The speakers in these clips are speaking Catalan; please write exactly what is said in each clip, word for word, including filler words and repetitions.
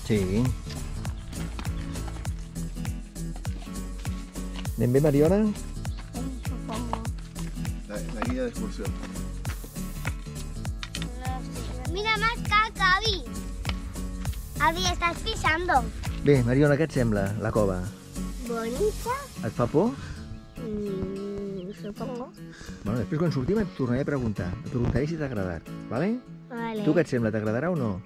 Sí. Anem bé, Mariona? Supongo. La, la guía de excursión. Mira más caca, Avi. Avi, estás pisando. Bé, Mariona, què et sembla, la cova? Bonita. Et fa por? Mm, supongo. Bueno, després quan sortim et tornaré a preguntar. Et preguntaré si t'ha agradat, vale? Vale. Tu què et sembla, t'agradarà o no?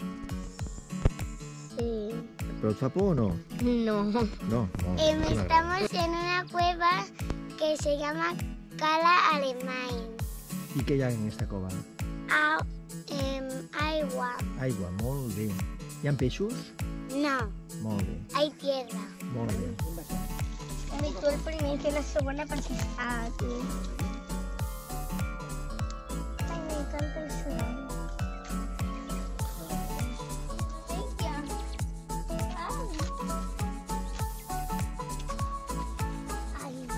Sí. Però et fa por o no? No. No, molt Em, bé. estamos en una cueva que se llama Cala Alemany. I què hi ha en aquesta cova? A, em, agua. Aigua, molt bé. Hi ha peixos? No, Molt bé, hay tierra. molt bé. Y tú el primer que la segunda perquè està aquí. Ay, me encanta el sonido. Ay, ya. Ay. Ay.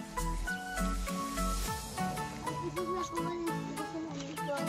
Esa es la cueva de los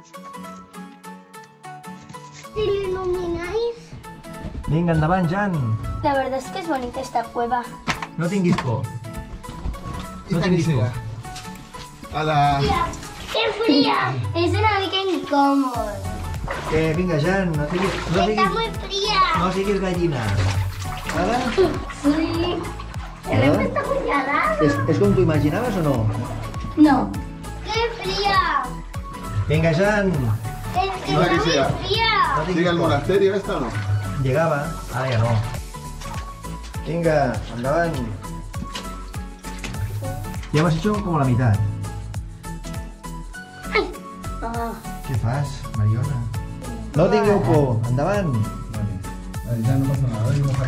amigos. ¿Si lo ilumináis? Vinga, endavant, Jan. La verdad es que es bonita esta cueva. No tinguis por. No Esta tinguis que por. sea. A la... ¡Qué fría! Es una mica incómodo. Eh, vinga, Jan, no siguis, no Está siguis, muy fría. no siguis gallina. Ara? Sí. El agua está muy helada. És, és com t'ho imaginaves o no? No. ¡Qué fría! Vinga, Jan. Es que No, está que sea. muy fría. No tinguis ¿Sigue al por. monasterio esta o no? Llegava, ara ja no. Vinga, endavant. Ya hemos hecho como la mitad. Ay. Ah. ¿Qué fas, Mariona? No tingueu por, endavant. Vale. Vale, ya no pasa nada. Ahora mismo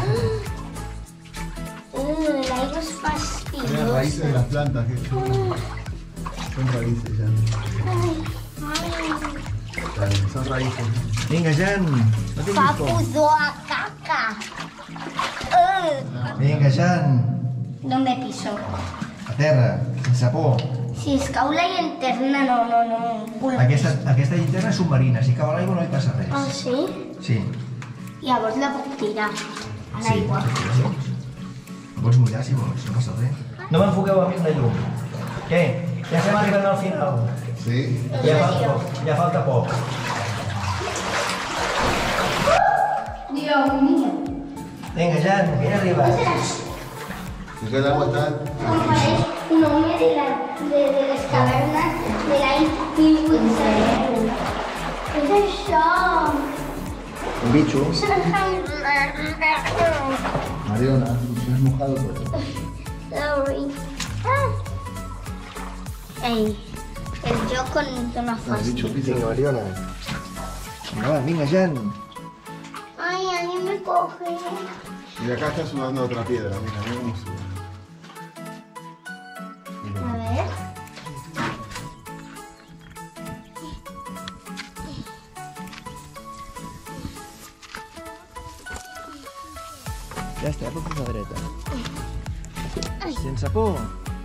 Uh, el aire es las fastidioso. raíces de las plantas. Que son, son raíces ya. Ay, ay. Vale, son raíces. Vinga, Jan, no tinguis por. Papuzo a caca. Uh. Vinga, Jan, ¿Dónde piso? a terra, sense por. Si es cau la llanterna, no, no, no. Ui. Aquesta, aquesta llinterna és submarina, si cau a l'aigua no hi passa res. Ah, sí? Sí. Llavors la puc tirar a l'aigua. Sí. Ho pots mullar si vols, no passa res. No m'enfoqueu a mi en la llum. Què? Ja estem arribant al final. Sí. Ja falta poc. Ja falta poc. Dios mío. Vinga, Jan, que ja arribes. Si que el agua está... Como parece un hombre de, la, de, de las cavernas de l'any mil vuit-cents. Què és això? Un bitxo. Mariona, me has mojado todo. Sorry. Ah. Ey, el yo con una Has fácil. dicho pizza. Vinga, Mariona. Endavant, vinga, Jan. Ay, alguien me coge. Y acá está sudando otra piedra. Mira, mira cómo suda. A ver. Ja està, pot posar dreta. Sense por.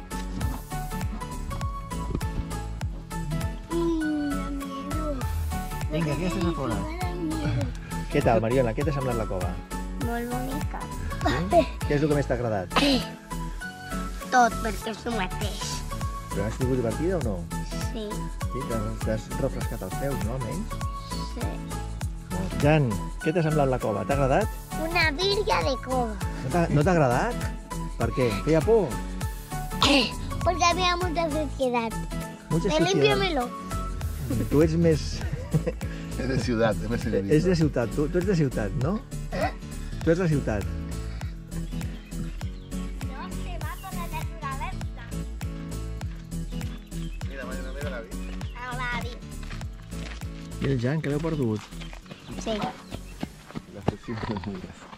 Vinga, que ja estàs a fora. Què tal, Mariona? Què t'ha semblat la cova? Molt bonica. Sí? Què és el que més t'ha agradat? Tot, perquè és el mateix. Però has tingut divertida o no? Sí, Sí, t'has- t'has refrescat els peus, no, almenys? sí. Jan, què t'ha semblat la cova? T'ha agradat? Una virga de cova. No t'ha no t'ha agradat? Per què? Feia por? Porque había mucha suciedad. Mucha Me suciedad. límpiamelo. Tu ets més... Es de ciudad, es de ciudad. És de ciutat, tu, tu ets de ciutat, no? Tu ets de ciutat. No se va con la naturaleza. Mira, Mariona, mira la vida. Ahora vi. I el Jan, que l'heu perdut? Sí. La sección de mudas.